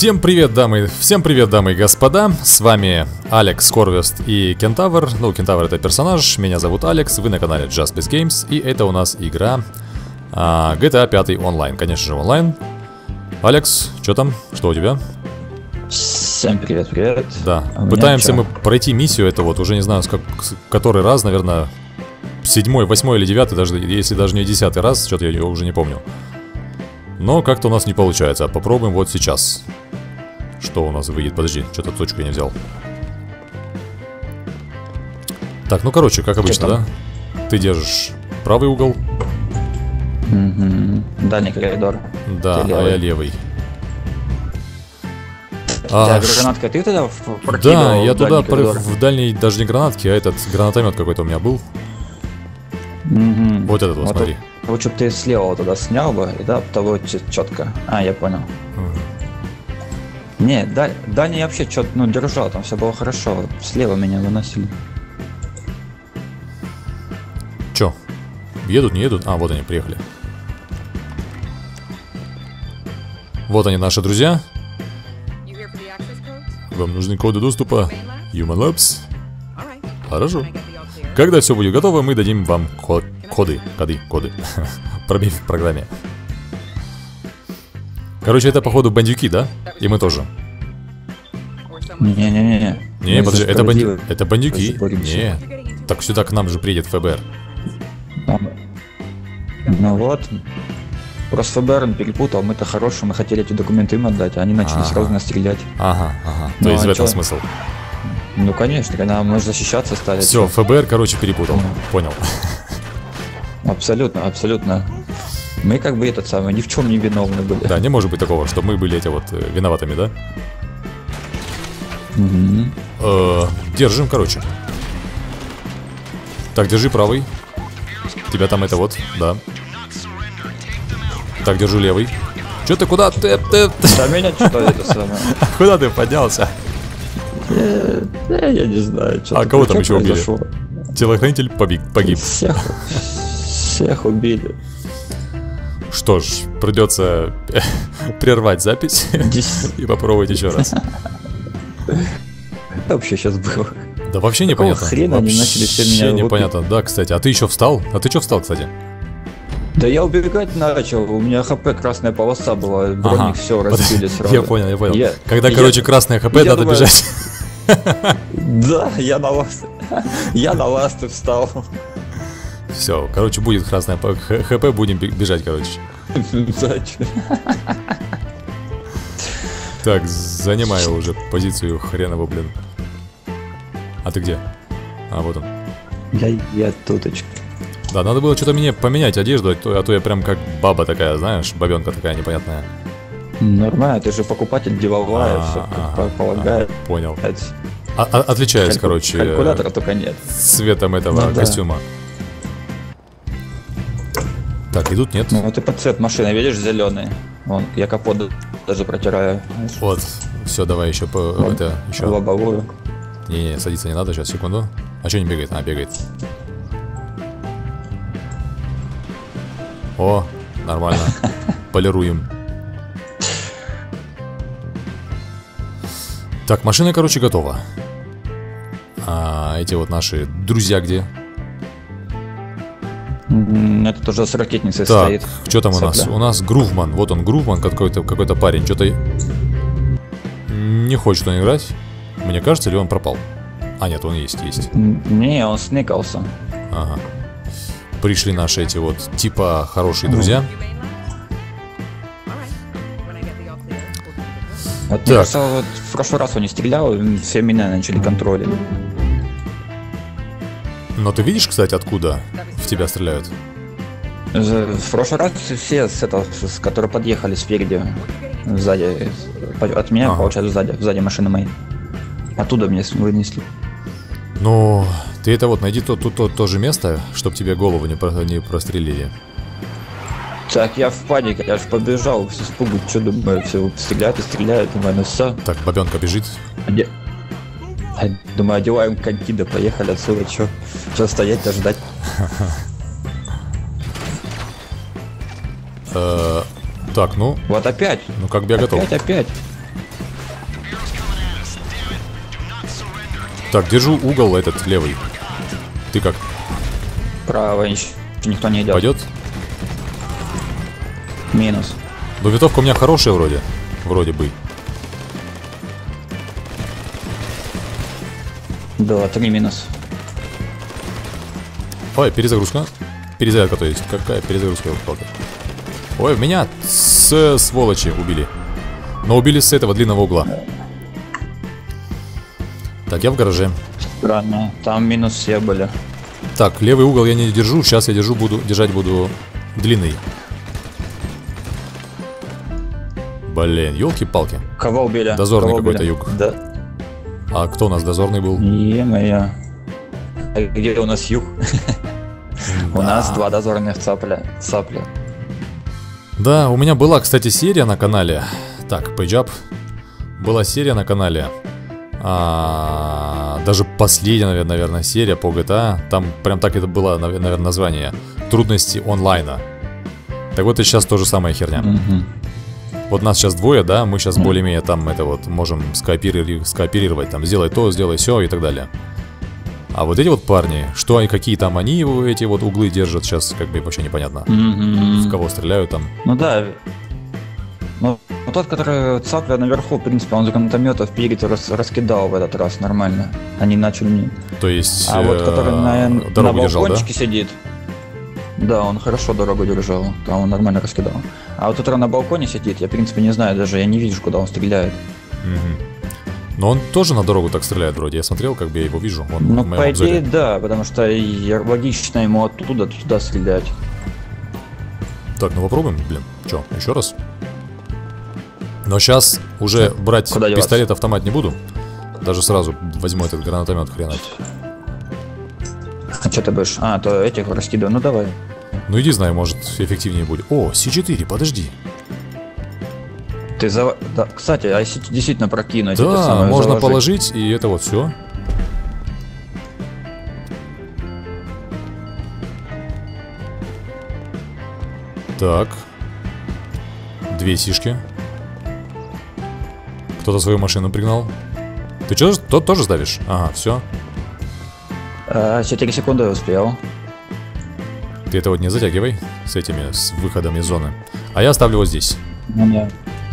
Всем привет, дамы и господа. С вами Алекс, Корвест и Кентавр. Ну, Кентавр это персонаж, меня зовут Алекс, вы на канале Just Biz Games. И это у нас игра GTA 5 онлайн, конечно же онлайн. Алекс, что там? Что у тебя? Всем привет. Да, пытаемся мы пройти миссию, это вот уже не знаю, который раз, наверное, 7-й, 8-й или 9-й, даже, если даже не 10-й раз, что-то я ее уже не помню. Но как-то у нас не получается. Попробуем вот сейчас. Что у нас выйдет? Подожди, что-то точку я не взял. Так, ну короче, как обычно, да? Ты держишь правый угол. Дальний коридор. Да, а я левый. Гранатка, ты туда прокидывал? Да, я туда в дальней, даже не гранатки, а этот гранатомет какой-то у меня был. Вот этот вот, смотри. Вот чтобы ты слева туда снял бы, и да, того четко. А, я понял. Не, дальний я вообще что-то, ну, держал, там все было хорошо. Слева меня выносили. Чё? Едут, не едут? А, вот они, приехали. Вот они, наши друзья. Вам нужны коды доступа Human Labs. Хорошо. Когда все будет готово, мы дадим вам коды. Пробей в программе. Короче, это походу бандюки, да? И мы тоже. Не, подожди, это бандюки. Не. Так сюда к нам же приедет ФБР. Ну вот. Просто ФБР перепутал, мы-то хорошие, мы хотели эти документы им отдать, а они начали сразу нас стрелять. Ага. То есть в этом смысл. Ну конечно, когда мы защищаться стали. Все, ФБР, короче, перепутал. Понял. Абсолютно. Мы как бы этот самый ни в чем не виновны были. Да, не может быть такого, что мы были эти вот виноватыми, да? Держим, короче. Так, держи правый. Тебя там это вот, да. Так, держу левый. Че ты, куда ты? Да меня что это самое. Куда ты поднялся? Я не знаю, что. А кого там еще убили? Телохранитель погиб. Всех убили. Что ж, придется прервать запись и попробовать еще раз. Вообще сейчас было. Да вообще непонятно. Хрена они начали все меня вообще непонятно, да, кстати. А ты еще встал? А ты что встал, кстати? Да я убегать начал, у меня ХП красная полоса была, броник все разбили сразу. Я понял. Когда, короче, красная ХП, надо бежать. Да, я на ласты встал. Все, короче, будет красная ХП, будем бежать, короче. Так, занимаю уже позицию хреново, блин. А ты где? А, вот он. Я туточка. Да, надо было что-то мне поменять одежду, а то я прям как баба такая, знаешь, бабенка такая непонятная. Nормально, ты же покупатель деловая, все как полагает. Понял. Отличаюсь, короче, калькулятора только нет. Цветом этого костюма. Так, и тут нет. Ну вот и под цвет машины, видишь, зеленый. Вон, я капот даже протираю. Вот, все, давай еще это еще. Лобовую. Не, садиться не надо, сейчас, секунду. А что не бегает? А, бегает. О, нормально. Полируем. Так, машина, короче, готова. А эти вот наши друзья где? Это тоже с ракетницей стоит. Так, что там у нас? У нас Грувман. Вот он, Грувман, какой-то парень. Что-то не хочет он играть. Мне кажется, или он пропал? А, нет, он есть. Не, он сникался. Ага. Пришли наши эти вот типа хорошие друзья. Вот мне кажется, вот в прошлый раз он не стрелял, все меня начали контролить. Но ты видишь, кстати, откуда в тебя стреляют? В прошлый раз все с которые подъехали спереди, сзади, от меня, получается, сзади машины моей. Оттуда меня вынесли. Ну, ты это вот найди тут то же место, чтобы тебе голову не прострелили. Так, я в панике, я же побежал, все испугу, что думаю, все стреляют, думаю, ну все. Так, бабенка бежит. Думаю, одеваем коньки, да поехали отсюда, что стоять-то ждать. Так, ну. Вот опять. Ну как бы я готов. Опять. Так, держу угол этот левый. Ты как? Право, еще никто не идет. Пойдет? Минус. Но винтовка у меня хорошая вроде. Вроде бы. Да, 3 минус. Ой, перезагрузка. Перезарядка, то есть. Какая перезагрузка? Ой, меня с сволочи убили. Но убили с этого длинного угла. Так, я в гараже. Странно, там минус все были. Так, левый угол я не держу. Сейчас я держать буду длинный. Блин, елки-палки. Кого убили? Дозорный какой-то юг. Да. А кто у нас дозорный был? Е-моё. А где у нас юг? У нас 2 дозорных цапля. Да, у меня была, кстати, серия на канале. Так, Page Up. Была серия на канале. Даже последняя, наверное, серия по GTA. Там прям так это было, наверное, название. Трудности онлайна. Так вот и сейчас тоже самая херня. Вот нас сейчас двое, да, мы сейчас более-менее там это вот можем скооперировать, там, сделай то, сделай все и так далее. А вот эти вот парни, что они, какие там они эти вот углы держат, сейчас как бы вообще непонятно. В кого стреляют там. Ну да. Ну, тот, который цапля наверху, в принципе, он с гранатомета вперед раскидал в этот раз нормально. Они начали... То есть, а вот который на держал, балкончике да? сидит. Да, он хорошо дорогу держал, там он нормально раскидал. А вот который на балконе сидит, я в принципе не знаю даже, я не вижу, куда он стреляет. Но он тоже на дорогу так стреляет вроде, я смотрел, как бы я его вижу. Он ну, по идее, да, потому что логично ему оттуда туда стрелять. Так, ну попробуем, блин, что, еще раз? Но сейчас уже брать пистолет-автомат не буду. Даже сразу возьму этот гранатомет хренать. А что ты будешь? А, то этих раскидываю, ну давай. Ну иди, знаю, может эффективнее будет. О, С4, подожди. Ты да, кстати, а если действительно прокинуть? Да, это самое, можно заложить. положить, и это вот все. Так. 2 сишки. Кто-то свою машину пригнал. Ты что, тот тоже ставишь? Ага, все. 4 секунды успел. Ты это вот не затягивай с этими, с выходом из зоны. А я оставлю вот здесь. Ну да.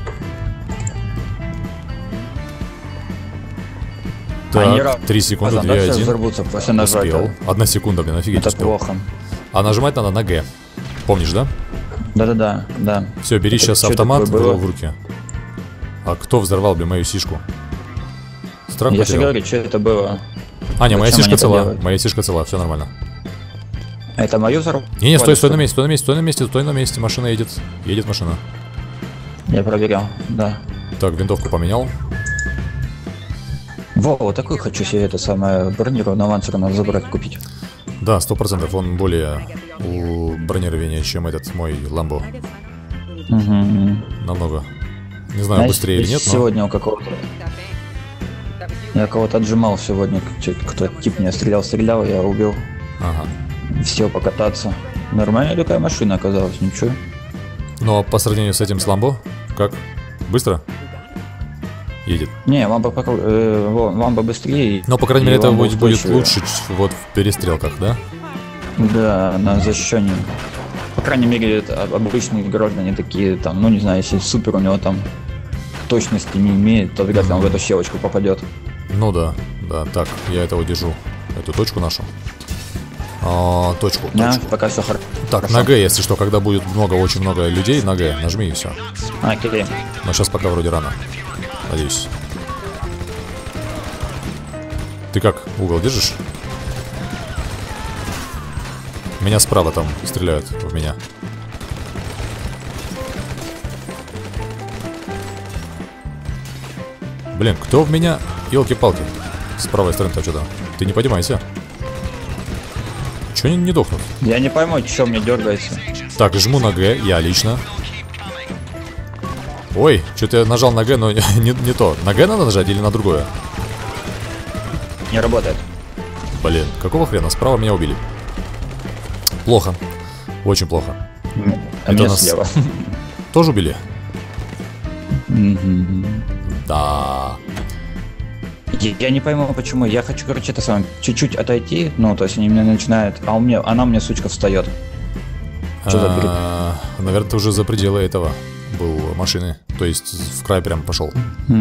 Так, 3 секунды, 2, 1. Взорвутся после нажатия. Успел. 1 секунда, блин, офигеть. Это успел. плохо. А нажимать надо на Г. Помнишь, да? Да. Все, бери это сейчас автомат в руки. А кто взорвал, блин, мою сишку? Страх я потерял. же говорю, что это было. Не, моя Зачем сишка они это цела. делают? Моя сишка цела, все нормально. Это мою взорвали? Не, стой на месте, стой на месте. Машина едет. Едет машина. Я проверял, да. Так, винтовку поменял. Во, вот такой хочу себе это самое бронированное авансер надо забрать, купить. Да, 100%. Он более у бронирования, чем этот мой Ламбо. Намного. Не знаю, быстрее или нет, но... Сегодня у какого-то... Я кого-то отжимал сегодня. Кто тип меня стрелял, я убил. Ага. Сел покататься. Нормальная такая машина оказалась, ничего. Но по сравнению с этим с Ламбо, как? Быстро? Едет. Не, ламбо быстрее. Но, по крайней мере, это будет устойчивее. лучше вот в перестрелках, да? Да, на защищении. По крайней мере, это обычные граждане такие, там, ну не знаю, если супер у него там точности не имеет, то вряд ли он в эту щелочку попадет. Ну да, да, так, я этого держу. Эту точку нашу. Точку. Пока все хорошо. Так, на Г, если что, когда будет очень много людей, на Г нажми и все. Окей. Но сейчас пока вроде рано. Надеюсь. Ты как, угол держишь? Меня справа там стреляют в меня. Блин, кто в меня? Елки-палки. С правой стороны-то что-то. Ты не поднимайся. Чего они не дохнут? Я не пойму, что мне дергается. Так, жму на Г, я лично. Ой, что-то я нажал на Г, но не то. На Г надо нажать или на другое? Не работает. Блин, какого хрена? Справа меня убили. Плохо. Очень плохо. А меня слева. Тоже убили? Да. Я не пойму, почему. Я хочу, короче, это самое, чуть-чуть отойти, ну, то есть они меня начинают, она мне, сучка, встает. Что за бред? Наверное, ты уже за пределы этого был машины. То есть в край прям пошел.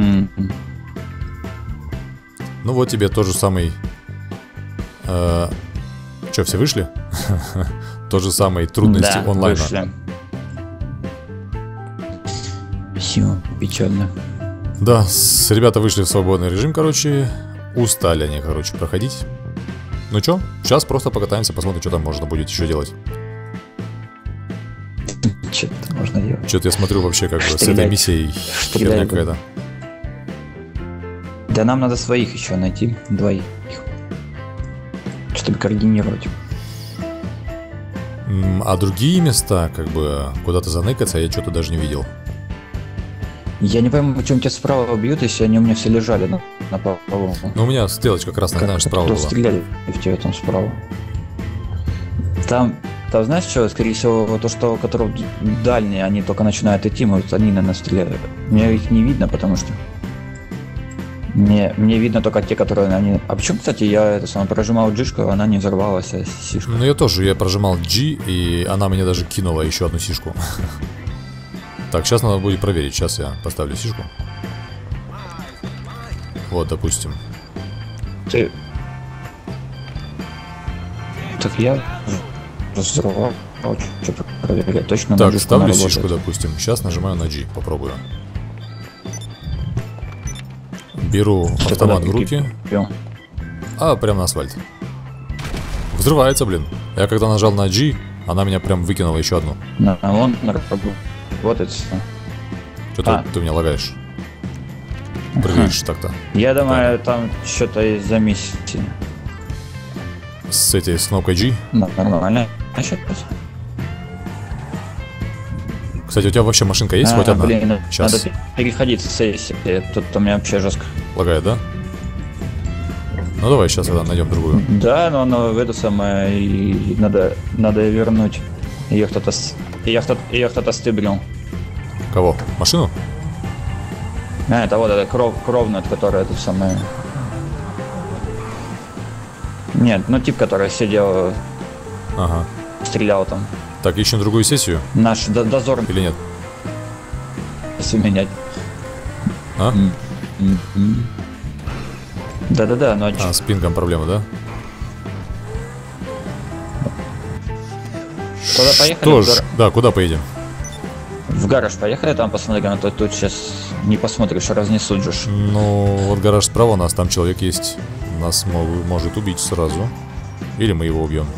Ну вот тебе тот же самый... Че, все вышли? Тот же самый трудности онлайна. Вышли. Все, печально. Да, ребята вышли в свободный режим, короче. Устали они, короче, проходить. Ну чё, сейчас просто покатаемся, посмотрим, что там можно будет еще делать. Что-то можно делать. Что-то я смотрю вообще как бы с этой миссией херня какая-то. Да нам надо своих еще найти, двоих. Чтобы координировать. А другие места, как бы, куда-то заныкаться, я что-то даже не видел. Я не пойму, почему тебя справа бьют, если они у меня все лежали на полу. Ну, у меня стрелочка красная, знаешь, справа была. Стреляли в тебя там справа. Там, знаешь что, скорее всего, то, что, которые дальние, они только начинают идти, вот они на нас стреляют. Мне их не видно, потому что... Мне видно только те, которые они... А почему, кстати, я прожимал G-шку, она не взорвалась, а сишка? Ну, я тоже, я прожимал G, и она мне даже кинула еще одну сишку. Так, сейчас надо будет проверить. Сейчас я поставлю сишку. Вот, допустим. Ты... Так я взорвал. Что-то проверять. Точно так, ставлю сишку, допустим. Сейчас нажимаю на G, попробую. Беру автомат в руки. А, прям на асфальт. Взрывается, блин. Я когда нажал на G, она меня прям выкинула еще одну. Вон, вот это. Что-то ты меня лагаешь. Прыгаешь так-то. Я думаю, там что-то из-за миссии. С кнопкой G? Нормально. Кстати, у тебя вообще машинка есть хоть одна? Блин, сейчас. Надо переходить с сессии. Тут у меня вообще жестко. Лагает, да? Ну давай сейчас тогда найдем другую. Да, но она это самое, и надо ее вернуть. Ее кто-то стыбрил. Кого? Машину? Это вот это кровная, которая это самое. Нет, ну тип, который сидел, стрелял там. Так, ищем другую сессию? Наш дозор. Или нет? Если менять. А? Да-да-да, но... с пингом проблема, да? Куда поехали? Что ж, да, куда поедем? В гараж поехали, там посмотрим, а то тут сейчас не посмотришь, разнесут же. Ну, вот гараж справа у нас, там человек есть. Нас может убить сразу. Или мы его убьем.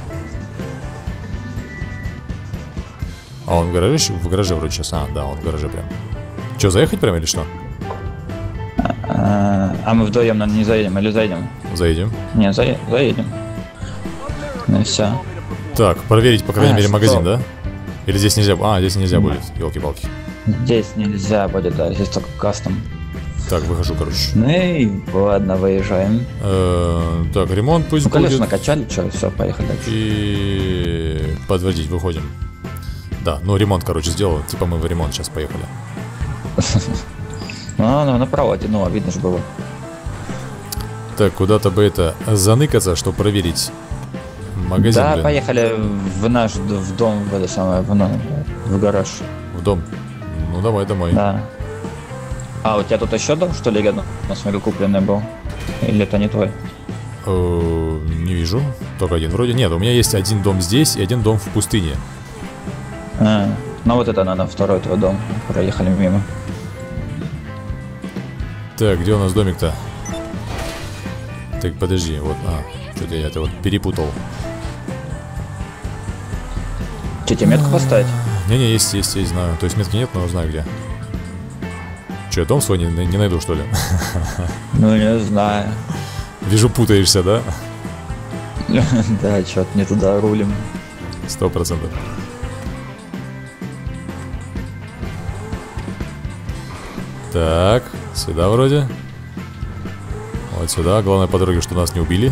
А он в гараже? В гараже вроде сейчас. Да, он в гараже прям. Че, заехать прям или что? А мы вдвоем, наверное, не заедем или заедем? Заедем. Не, заедем. Ну и все. Так, проверить, по крайней мере, магазин, да? Или здесь нельзя? Здесь нельзя будет, елки-палки. Здесь нельзя будет, да, здесь только кастом. Так, выхожу, короче. Ну и ладно, выезжаем. Так, ремонт пусть будет. Колеса накачали, что, все, поехали дальше. И подводить, выходим. Да, ну ремонт, короче, сделал. Типа мы в ремонт сейчас поехали. Ну, направо тянуло, видно же было. Так, куда-то бы это заныкаться, чтобы проверить магазин. Да, поехали в наш в дом, в это самое, в гараж. В дом? Ну давай домой. Да. А у тебя тут еще дом, что ли, рядом? На смотрю, купленный был. Или это не твой? Не вижу. Только один вроде. Нет, у меня есть один дом здесь и один дом в пустыне. Ну вот это надо, второй твой дом. Проехали мимо. Так, где у нас домик-то? Так, подожди, вот, что-то я это вот перепутал. Че, тебе метку поставить? Не-не, есть, знаю. То есть метки нет, но знаю где. Че, я дом свой не найду, что ли? Ну, не знаю. Вижу, путаешься, да? Да, что-то не туда рулим. 100%. Так, сюда вроде. Вот сюда. Главное по дороге, что нас не убили.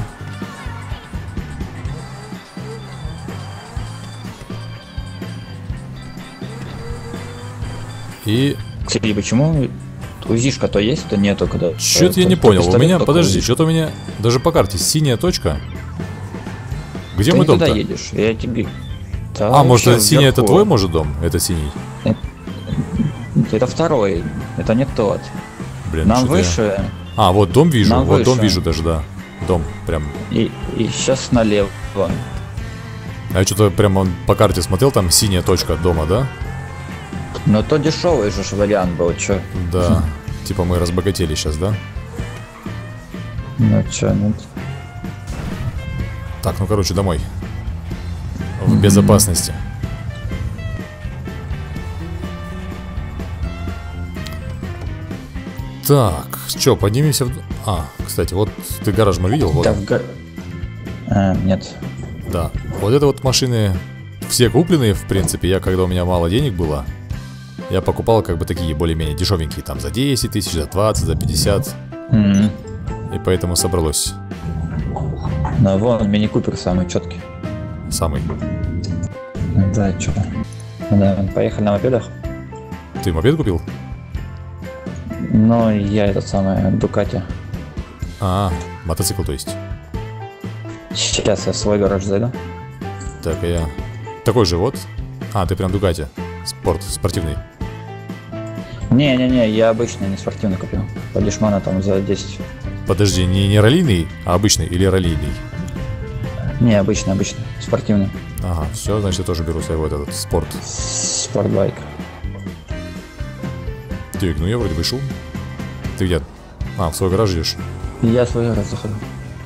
И... Кстати, почему УЗИшка то есть, то нету, когда... Чё-то я не понял. У меня, подожди, что-то у меня даже по карте синяя точка. Где ты мой дом-то? Ты едешь, я тебе... А, может, это синий, это твой, может, дом? Это синий. Это второй, это не тот. Блин, нам выше. Я... А, вот дом вижу, нам вот выше. дом вижу даже, да. Дом, прям. И сейчас налево. А я что-то прямо по карте смотрел, там синяя точка дома, да? Но то дешевый же вариант был, чё? Да. Типа мы разбогатели сейчас, да? Ну чё, нет. Так, ну короче, домой. В безопасности. Так, чё, поднимемся в... А, кстати, вот ты гараж мой видел? Вот. Да, нет. Да. Вот это вот машины все купленные, в принципе. Я, когда у меня мало денег было, я покупал как бы такие более-менее дешевенькие. Там за 10 тысяч, за 20, за 50. И поэтому собралось. Ну вон, мини-купер самый четкий. Самый. Да, чё. Да, поехали на мопедах. Ты мопед купил? Ну, я этот самый, Дукати. А, мотоцикл, то есть. Сейчас я в свой гараж зайду. Так, а я... Такой же вот. А, ты прям Дукати. Спортивный. Не-не-не, я обычный, не спортивный купил. По дешману там за 10. Подожди, не раллийный, а обычный или раллийный? Не, обычный, спортивный. Ага, все, значит, я тоже беру себе вот этот спорт. Спортбайк. Так, ну я вроде вышел. Ты где? А, в свой гараж идешь? Я в свой гараж захожу.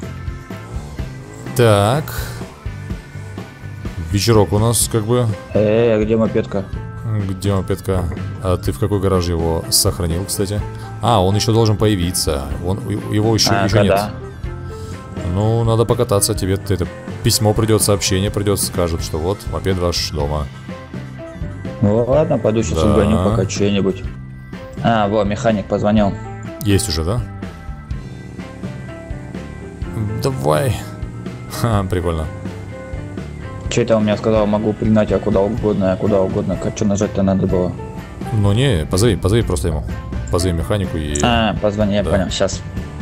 Так. Вечерок у нас как бы... где мопедка? Где мопедка? А ты в какой гараж его сохранил, кстати? А, он еще должен появиться. Его еще нет. Ну, надо покататься. Тебе это письмо придет, сообщение придет, скажет, что вот, мопед ваш дома. Ну ладно, пойду сейчас угоню пока что-нибудь. А, вот, механик позвонил. Есть уже, да? Давай. Ха, прикольно. Че это он мне сказал, могу пригнать я куда угодно, Как что нажать-то надо было? Ну не, позови просто ему. Позови механику и... А, позвони, я понял, сейчас.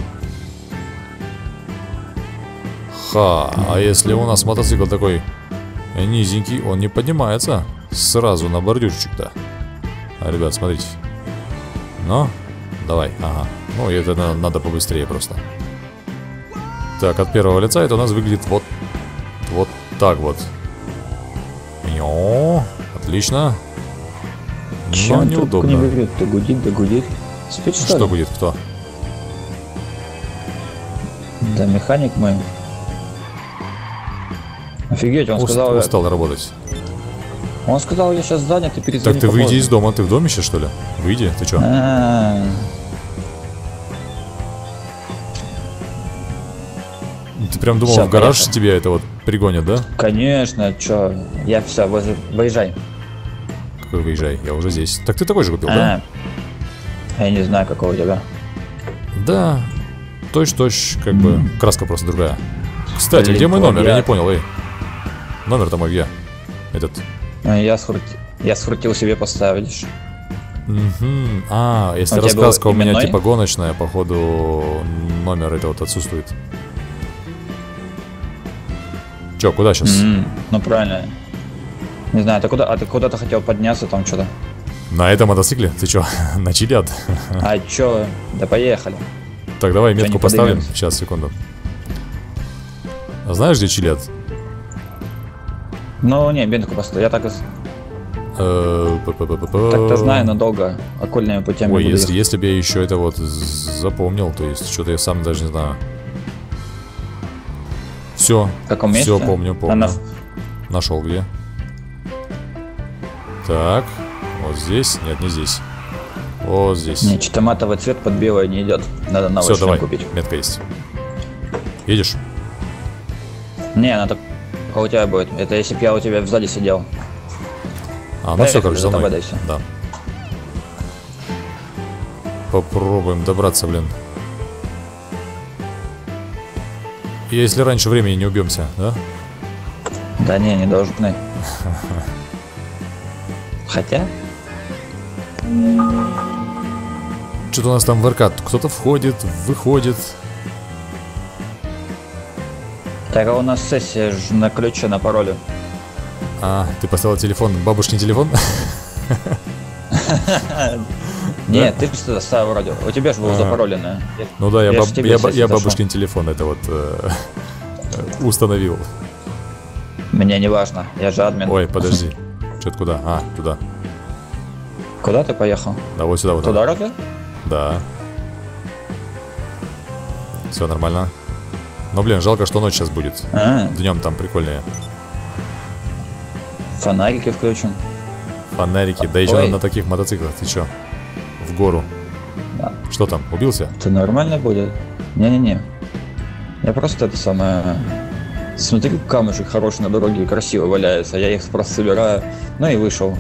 Ха, а если у нас мотоцикл такой низенький, он не поднимается сразу на бордюрчик-то. А, ребят, смотрите. Ну, давай, ага. Ну, это надо побыстрее просто. Так, от первого лица это у нас выглядит вот так вот. Отлично. Но неудобно. Не выглядит, да гудит. Спит, что ли? Гудит, кто? Да, механик мой. Офигеть, он сказал... Устал работать. Он сказал, я сейчас занят и перезвони. Так ты выйди из дома, ты в доме сейчас, что ли? Выйди, ты чё? Ты прям думал, в гараж тебя это вот пригонят, да? Конечно, чё, я все, выезжай. Какой выезжай? Я уже здесь. Так ты такой же купил, да? Я не знаю, какого у тебя. Да, точь-точь, как бы, краска просто другая. Кстати, где мой номер? Я не понял, эй. Номер-то мой где? Этот. Я скрутил себе поставить. А, если раскраска у меня типа гоночная, походу номер это вот отсутствует. Чё, куда сейчас? Ну правильно. Не знаю, ты куда-то хотел подняться там что-то? На этом мотоцикле? Ты чё, на Чилиад? А чё? Да поехали. Так, давай метку поставим. Сейчас, секунду. Знаешь, где Чилиад? Ну, не, метку поставил. Я так... Так-то знаю, но долго. Окольными путями. Ой, если бы я еще это вот запомнил, то есть что-то я сам даже не знаю. Все. В каком месте? Все, помню. Нашел где. Так, вот здесь. Нет, не здесь. Вот здесь. Не, что-то матовый цвет под белое не идет. Надо новый шлем купить. Метка есть. Едешь? Не, она так у тебя будет. Это если бы я у тебя в зале сидел. А, ну все, короче, за мной. Да. Попробуем добраться, блин. Если раньше времени не убьемся, да? Да не должны. Хотя? Что-то у нас там в РК. Кто-то входит, выходит. Так, а у нас сессия ж на ключе, на пароле. А, ты поставил телефон, бабушкин телефон? Нет, ты что-то ставил вроде. У тебя же было запароленное. Ну да, я бабушкин телефон это вот установил. Мне не важно, я же админ. Ой, подожди. Что-то куда? А, туда. Куда ты поехал? Да, вот сюда, вот. Туда разве? Да. Все нормально. Но, блин, жалко, что ночь сейчас будет. Днем там прикольнее. Фонарики включим. Фонарики, да еще на таких мотоциклах. Ты чё? В гору. Да. Что там, убился? Это нормально будет? Не-не-не. Я просто это самое... Смотри, камушек хороший на дороге и красиво валяется. Я их просто собираю. Ну и вышел.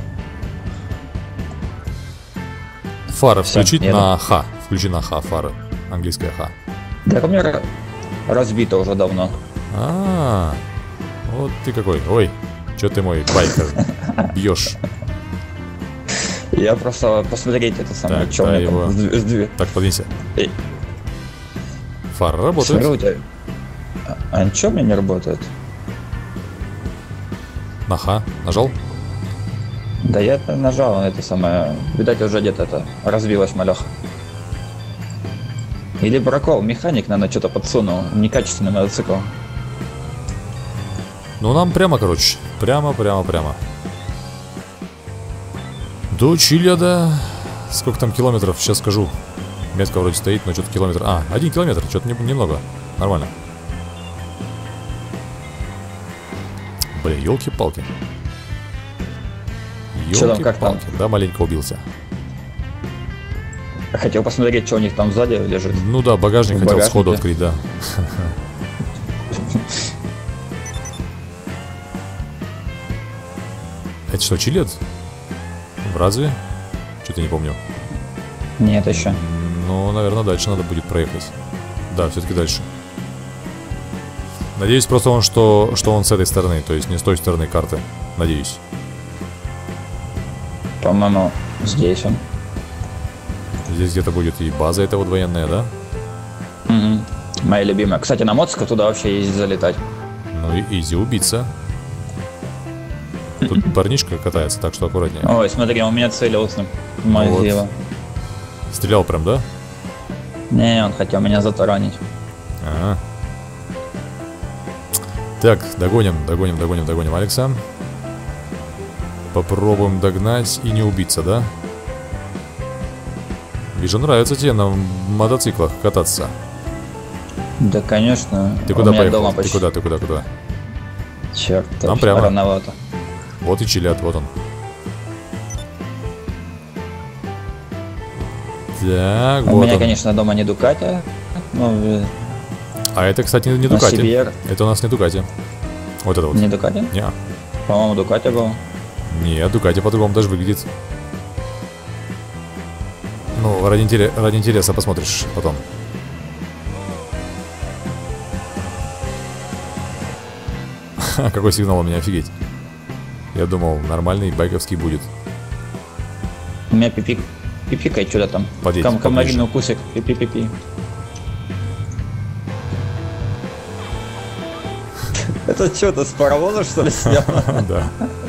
Фары включить на Х. Включи на Х фары. Английская Х. Да, у меня разбито уже давно. Вот ты какой. Ой, чё ты мой байкер бьешь? Я просто посмотреть это самое, так, что да, мне его... там. Так, подвинься. Фары работают. Смотрю, у тебя... А ничего у меня не работает? На Х нажал? Да я нажал, это самое... Видать, уже где-то это разбилась малеха. Или прокол, механик, наверное, что-то подсунул. Некачественный мотоцикл. Ну, нам прямо, короче. Прямо. До Чилиада. Сколько там километров? Сейчас скажу. Метка вроде стоит, но что-то километр. 1 километр, что-то немного. Нормально. Блин, елки-палки. Елки-палки. Да, маленько убился. Хотел посмотреть, что у них там сзади лежит. Ну да, багажник хотел сходу открыть, да. Это что, Чилиад? Разве? Что-то не помню. Нет, еще. Ну, наверное, дальше надо будет проехать. Да, все-таки дальше. Надеюсь просто что он с этой стороны, то есть не с той стороны карты. Надеюсь. По-моему, здесь он. Здесь где-то будет и база эта вот военная, да? Угу. Моя любимая. Кстати, на мотоцикле туда вообще ездить залетать. Ну и изи убиться. Тут парнишка катается, так что аккуратнее. Ой, смотри, он меня целился. Мазила. Вот. Стрелял прям, да? Не, он хотел меня затаранить. Ага. Так, догоним Алекса. Попробуем догнать и не убиться, да? Вижу, нравится тебе на мотоциклах кататься. Да, конечно. Ты куда поехал? Ты куда? Черт, там прямо. Рановато. Вот и Чилиад, вот он. Так, вот. У меня, конечно, дома не Дукати. Но... А это, кстати, не Дукати. Это у нас не Дукати. Вот это вот. Не Дукати? Не. По-моему, Дукати был. Нет, Дукати по-другому даже выглядит. Ну, ради интереса посмотришь потом. Какой сигнал у меня, офигеть. Я думал, нормальный байковский будет. У меня пипикает что-то там. Комариный укусик. Пипи-пипи. Это что-то с паровоза, что ли, снял? Да.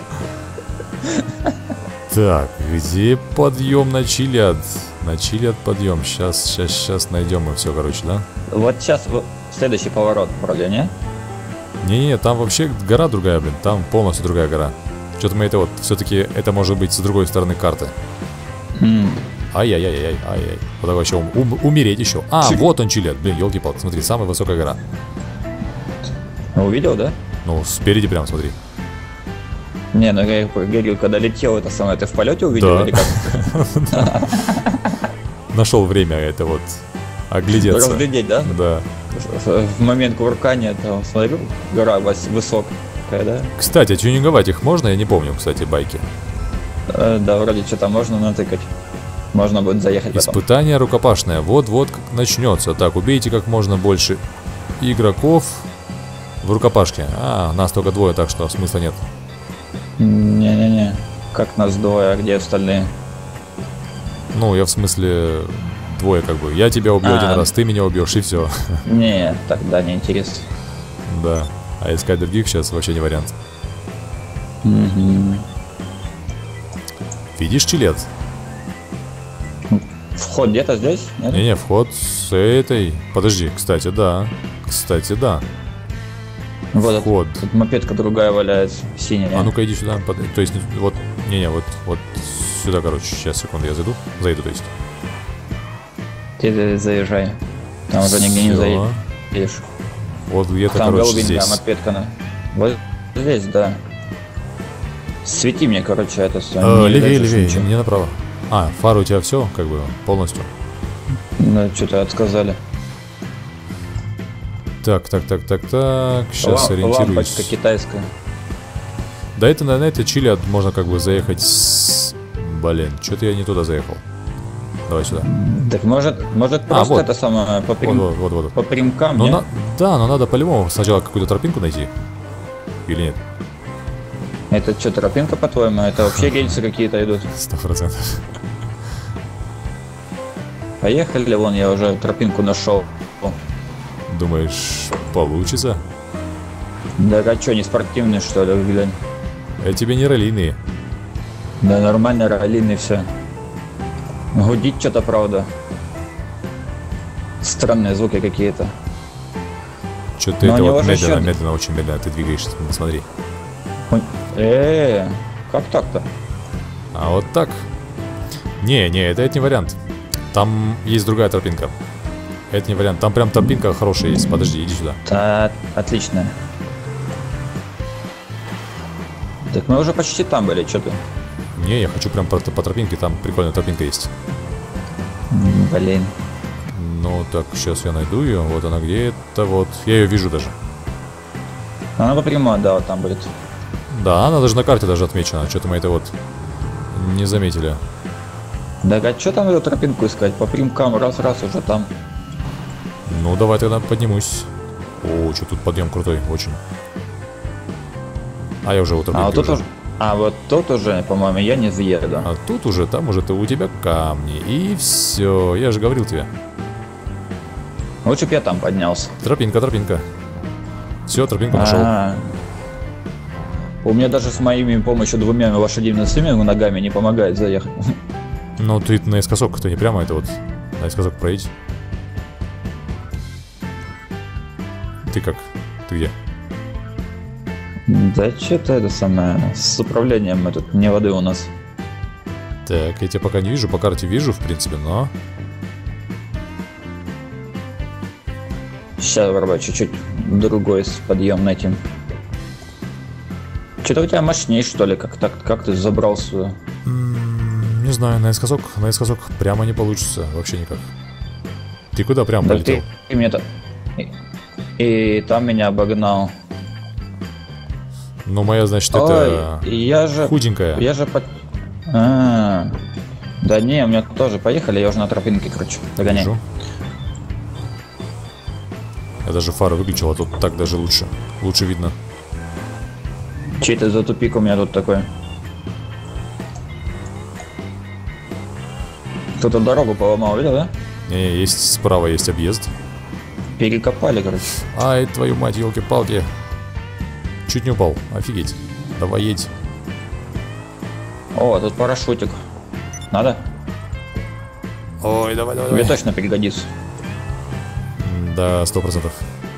Так, где подъем на Чилиад? На Чилиад подъем. Сейчас найдем мы все, короче, да? Вот сейчас следующий поворот, вроде, не? Не, там вообще гора другая, блин. Там полностью другая гора. Что-то мы это вот, все-таки это может быть с другой стороны карты. Ай-яй-яй-яй. Вот так вообще умереть еще. Вот он Чилиад. Блин, елки-палки, смотри, самая высокая гора. Увидел, да? Ну, спереди прям, смотри. Не, ну я говорю, когда летел это самое, ты в полете увидел или как? Нашел время это вот оглядеться. Разглядеть, да? Да. В момент кувыркания, там, смотрю, гора высокая, да? Кстати, а тюнинговать их можно? Я не помню, кстати, байки. Да, вроде что-то можно натыкать. Можно будет заехать потом. Испытание рукопашное. Вот-вот начнется. Так, убейте как можно больше игроков в рукопашке. Нас только двое, так что смысла нет. Не-не-не. Как нас двое, а где остальные? Ну, я в смысле двое как бы. Я тебя убью один А. раз, ты меня убьешь, и все. Не, тогда не интересно. Да. А искать других сейчас вообще не вариант. Мгм. Видишь чилет? Вход где-то здесь? Нет? Не-не, вход с этой. Подожди, кстати, да. Кстати, да. Вот этот- Вход. тут мопедка другая валяется, синяя. А ну-ка иди сюда. То есть, вот. Не-не, вот сюда, короче. Сейчас, секунду, я зайду. Зайду, то есть. Ты заезжай. Там уже нигде не Всё. заедешь. Вот где-то, Там короче, голубенькая здесь. мопедка. Вот здесь, да. Свети мне, короче, это все. Левее, левее, не направо. А, фары у тебя все, как бы, полностью. Ну, что-то отсказали. Так. Сейчас Лампочка ориентируюсь. китайская. Да это, на это Чили можно как бы заехать с... Блин, что-то я не туда заехал. Давай сюда. Так может просто вот. это самое по, Вот. по прямкам, Ну, нет? да, но надо по-любому сначала какую-то тропинку найти. Или нет? Это что, тропинка, по-твоему? Это вообще рельсы какие-то идут. 100%. Поехали, вон я уже тропинку нашел. Думаешь, получится? Да а что, не спортивный, что ли, глянь? Это тебе не раллийные. Да нормально, раллийный все. Гудит что-то, правда. Странные звуки какие-то. Что ты Но это у него вот же медленно, ещё- медленно, очень медленно ты двигаешься, смотри. Как так-то? А вот так? Не, это не вариант. Там есть другая тропинка. Это не вариант. Там прям тропинка хорошая есть. Подожди, иди сюда. Да, отлично. Так мы уже почти там были, что ты? Не, я хочу прям по тропинке. Там прикольная тропинка есть. Блин. Ну так, сейчас я найду ее. Вот она где-то вот. Я ее вижу даже. Она по прямой, да, вот там будет. Да, она даже на карте даже отмечена. Что-то мы это вот не заметили. Да а что там эту тропинку искать? По прямкам, раз-раз уже там. Ну, давай тогда поднимусь. О, что тут подъем крутой, очень. А я уже у тропинки А вот тут уже. уже. А вот тут уже, по-моему, я не заеду. А тут уже, там уже у тебя камни. И все. Я же говорил тебе. Лучше бы я там поднялся. Тропинка. Все, тропинку нашел. А. У меня даже с моими помощью двумя лошадиными ногами не помогает заехать. Ну, ты наискосок, ты не прямо это вот. Наискосок проедь. Ты как? Ты где? Да что-то это самое. С управлением мы тут не воды у нас. Так, я тебя пока не вижу, по карте вижу, в принципе, но... Сейчас, вроде чуть-чуть другой подъем найти. Что-то у тебя мощнее, что ли? Как ты забрался? Не знаю, наискосок прямо не получится, вообще никак. Ты куда прям Да полетел? ты мне-то... И там меня обогнал. Ну, моя, значит, Ой, это я же... худенькая. Я же... Да не, у меня тоже поехали, я уже на тропинке, короче. Догоняй. Вижу. Я даже фары выключил, а тут так даже лучше. Лучше видно. Чей это за тупик у меня тут такой? Кто-то дорогу поломал, видел, да? Не, есть справа есть объезд. Перекопали, короче. Ай, твою мать, елки-палки. Чуть не упал, офигеть. Давай едь. О, тут парашютик. Надо? Ой, давай. Тебе точно пригодится. Да, 100%.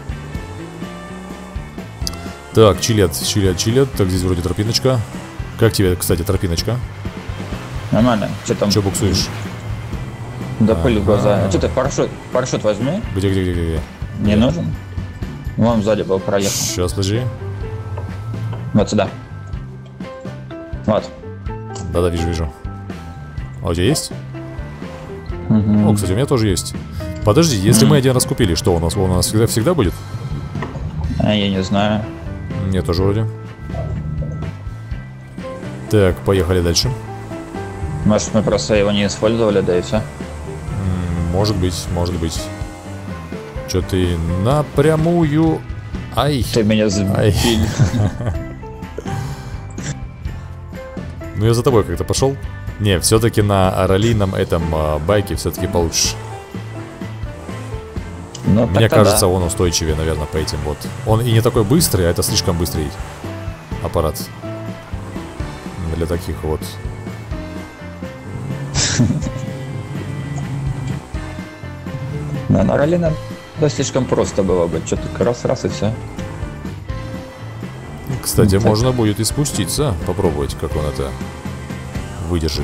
Так, чилет. Так, здесь вроде тропиночка. Как тебе, кстати, тропиночка? Нормально. Что там? Че буксуешь? Да пыль в глаза. А что ты парашют возьми? Где? Не нужен? Вон сзади был, проехал. Сейчас, подожди. Вот сюда. Вот. Да, вижу. А у тебя есть? Угу. О, кстати, у меня тоже есть. Подожди, если мы один раз купили, что у нас всегда будет? А я не знаю. Нет, тоже вроде. Так, поехали дальше. Может, мы просто его не использовали, да и все. Может быть. Че ты напрямую... Ай. Ты меня сбил. Ну я за тобой как-то пошел. Не, все-таки на раллийном этом байке все-таки получше. Ну, Мне так-то кажется, да. он устойчивее, наверное, по этим вот. Он и не такой быстрый, а это слишком быстрый аппарат. Для таких вот. Да, на ралли надо слишком просто было бы. Что только раз-раз и все. Кстати, Ну, так. можно будет и спуститься. Попробовать, как он это выдержит.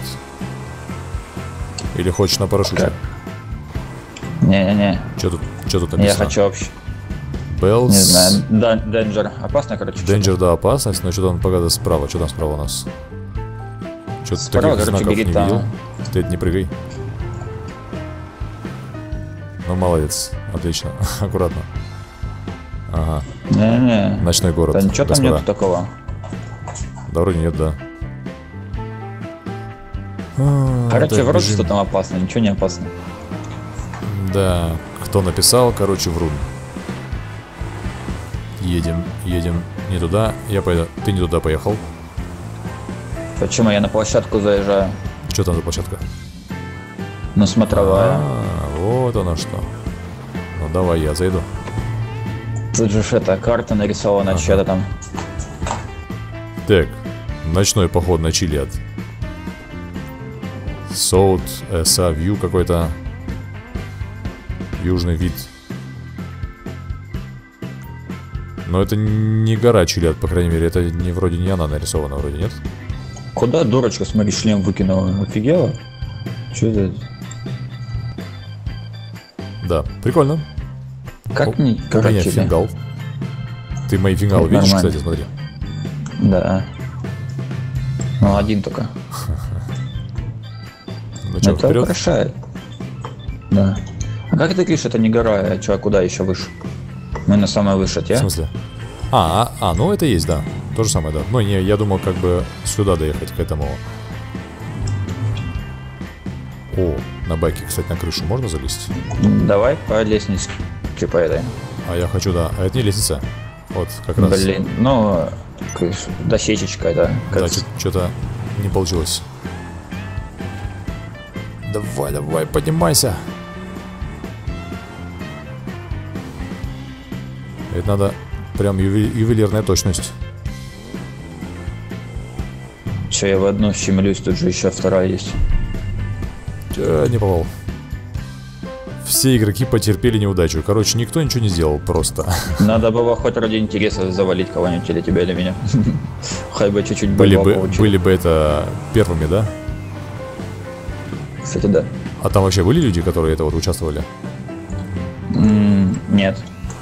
Или хочешь на парашюте? Как? Не-не-не. Что тут Я написано? хочу вообще. Bells. Не знаю. Danger. Опасно, короче. Danger, да, опасность, но что-то он показывает справа. Что там справа у нас? Что-то Справа, таких короче, знаков не горит, да. видел. Ты это не прыгай. Ну, молодец. Отлично. Аккуратно. Ага. Не-не. Ночной город. Да ничего там господа. нету такого. Да, вроде нет, да. Короче, Так, вроде бежим. что там опасно, ничего не опасно. Да, кто написал, короче, врун. Едем не туда. Я пойду. Ты не туда поехал. Почему я на площадку заезжаю? Что там за площадка? Ну, смотровая. Вот оно что. Ну давай, я зайду. Тут же эта карта нарисована, Ага. что-то там. Так, ночной поход на Чилиад. South SA View какой-то. Южный вид. Но это не гора Чилиад, по крайней мере. Это не, вроде не она нарисована, вроде нет. Куда дурочка, смотри, шлем выкинула? Офигела? Что это? Да, прикольно. Как не У меня короче, да? фингал. Ты мои фингалы Это видишь, нормально. кстати, смотри. Да. Ну, один только. Ну что, Это вперед? украшает. Да. А как ты говоришь, это не гора, а что, а куда еще выше? Мы на самое выше, В те? смысле? Ну это есть, да. То же самое, да. Ну, не, я думал, как бы сюда доехать, к этому. О, на байке, кстати, на крышу можно залезть? Давай по лестнице поедаем. А я хочу, да. А это не лестница. Вот, как раз. Блин, ну, досечечка, да. Да, что-то не получилось. Давай, поднимайся. Это надо прям ювелирная точность. Че, я в одну щемлюсь, тут же еще вторая есть. Не попал. Все игроки потерпели неудачу. Короче, никто ничего не сделал просто. Надо было хоть ради интереса завалить кого-нибудь, или тебя, или меня. Хоть бы чуть-чуть Были балла бы, получили. были бы это первыми, да? Кстати, да. А там вообще были люди, которые это вот участвовали? Нет.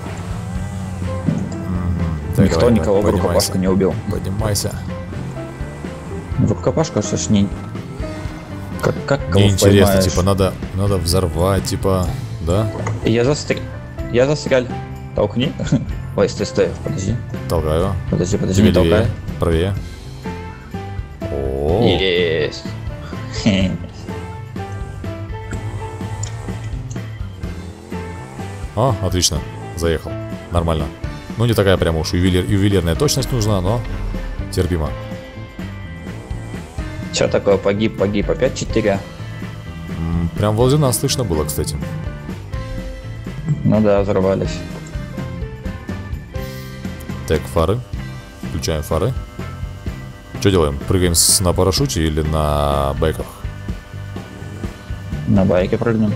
Так, Никто давай, никого в поднимайся. рукопашку не убил. Поднимайся. В рукопашку, что ж не... Как кого Неинтересно, поймаешь? типа, надо взорвать, типа, да? Я застрял. Толкни. Ой, стой, подожди. Толкаю. Подожди, Тебе не толкай. левее, правее. О, Есть. Отлично, заехал. Нормально. Ну, не такая прям уж ювелирная точность нужна, но терпимо. Че такое, погиб, опять 4? Прям возле нас слышно было, кстати. Ну да, взорвались. Так, фары. Включаем фары. Что делаем? Прыгаем на парашюте или на байках? На байке прыгнем.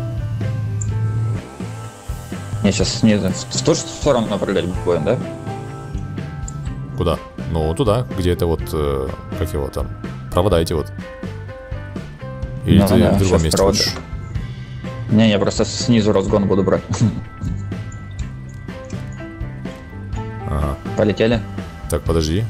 Я сейчас снизу. В ту же сторону прыгать будем, да? Куда? Ну, туда, где это вот, как его там, провода эти вот. Или Ну, ты да, в другом щас месте провода. хочешь? Не, я просто снизу разгон буду брать. Ага. Полетели. Так, подожди.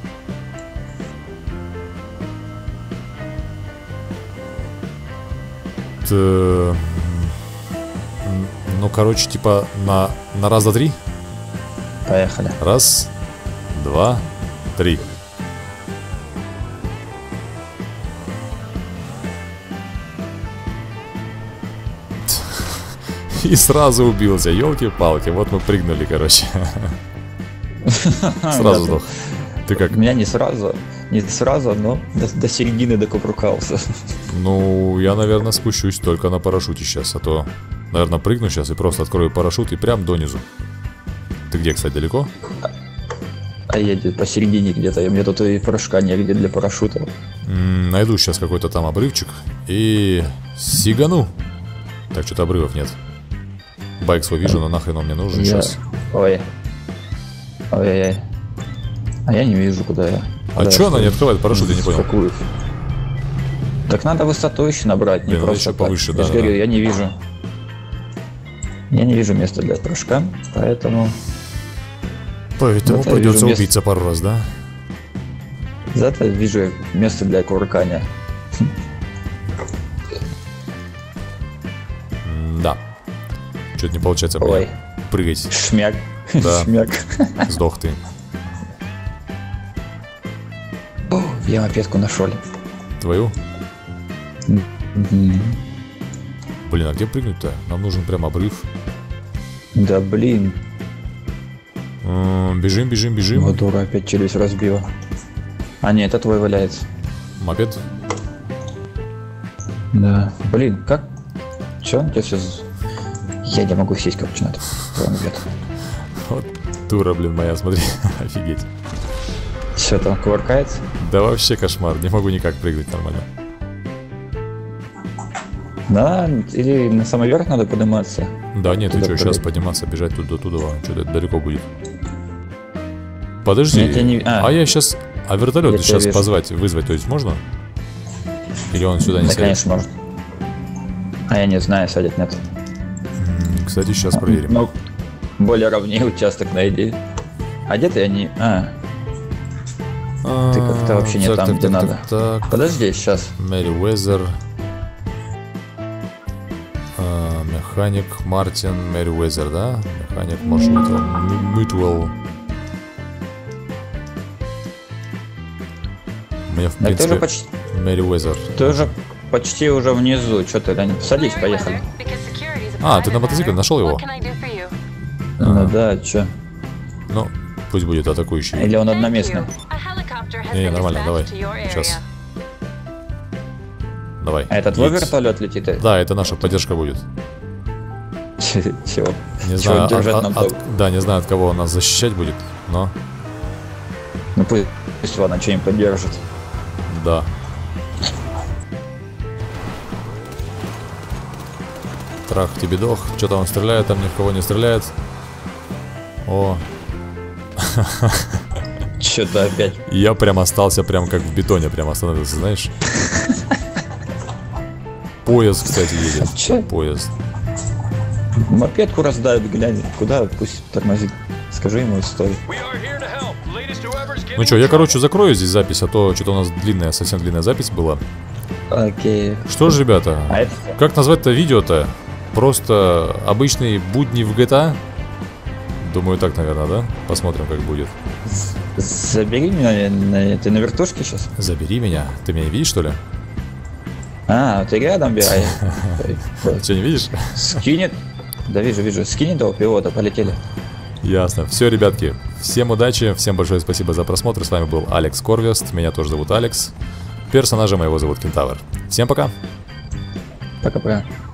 Ну, короче, типа на раз, два, три. Поехали. Раз, два, три. И сразу убился, елки-палки. Вот мы прыгнули, короче. Сразу сдох. Ты как? У меня не сразу, но до середины докупрукался. Ну, я, наверное, спущусь только на парашюте сейчас, а то Наверное, прыгну сейчас и просто открою парашют и прям донизу. Ты где, кстати, далеко? А я где-то посередине где-то. У меня тут и парашка негде для парашюта. Найду сейчас какой-то там обрывчик и сигану. Так, что-то обрывов нет. Байк свой вижу, но нахрен он мне нужен сейчас. Ой. Ой-ой-ой. А я не вижу, куда я. А что она не открывает парашют, я не понял. Какую? Так надо высоту еще набрать, не Блин, просто еще повыше, так. Я же говорю, я не вижу. Я не вижу места для прыжка, поэтому... Поэтому Зато придется вижу убиться пару раз, да? Зато вижу место для кувыркания. Да. Что-то не получается мне Ой. прыгать. Шмяк. Да. Шмяк. Сдох ты. О, я мопедку нашел. Твою? Мгм. Блин, а где прыгнуть-то? Нам нужен прям обрыв. Да блин. Бежим, бежим, бежим. Вот дура, опять челюсть разбила. А нет, это твой валяется. Мопед? Да. Блин, как? Че? Я сейчас... Я не могу сесть, короче, на это. Вот дура, блин, моя, смотри. Офигеть. Все там кувыркается? Да вообще кошмар. Не могу никак прыгнуть нормально. Да, или на самый верх надо подниматься. Да нет, ты Туда что, сейчас прыгать. подниматься, бежать туда-туда. Что-то это далеко будет. Подожди. Я тебя не- А я сейчас... А вертолет Я тебя сейчас вижу. позвать, вызвать, то есть можно? Или он сюда не Да, сядет? конечно, можно. А я не знаю, садит, нет. Кстати, сейчас проверим. Ну, более ровнее участок найди. А где-то я не... ты как-то вообще не там, где надо. Так. Подожди, сейчас. Merryweather. Механик Мартин Merryweather, да? Механик Mutual. Мне в Да ты уже принципе почти... Merryweather. Ты уже почти уже внизу. Что ты, Леонид? Садись, поехали. А, ты на мотоцикле нашел его? Ну да, чё? Ну, пусть будет атакующий. Или он одноместный? Не, нормально, давай. Сейчас. Давай. А это твой Едь. вертолет летит? Да, это наша поддержка будет. Чего? Не Чего знаю, держать нам там? да, не знаю, от кого он нас защищать будет, но Ну пусть ладно, что-нибудь поддержит. да. Трах тебе дох. Что-то он стреляет, там ни в кого не стреляет. О, Что-то опять. я прям остался, прям как в бетоне, прям остановился, знаешь. Поезд, кстати, едет. Че? Поезд. Мопедку раздают, глянь. Куда? Пусть тормозит. Скажи ему историю. Ну что, я, короче, закрою здесь запись, а то что-то у нас длинная, совсем длинная запись была. Окей. Что ж, ребята, А это... как назвать-то видео-то? Просто обычные будни в GTA? Думаю, так, наверное, да? Посмотрим, как будет. Забери меня, ты на вертушке сейчас? Забери меня. Ты меня не видишь, что ли? А, ты рядом бегай. Что, не видишь? Скинет. Да вижу. Скинет того пилота, полетели. Ясно. Все, ребятки, всем удачи, всем большое спасибо за просмотр. С вами был Алекс Корвест, меня тоже зовут Алекс. Персонажа моего зовут Кентавр. Всем пока. Пока-пока.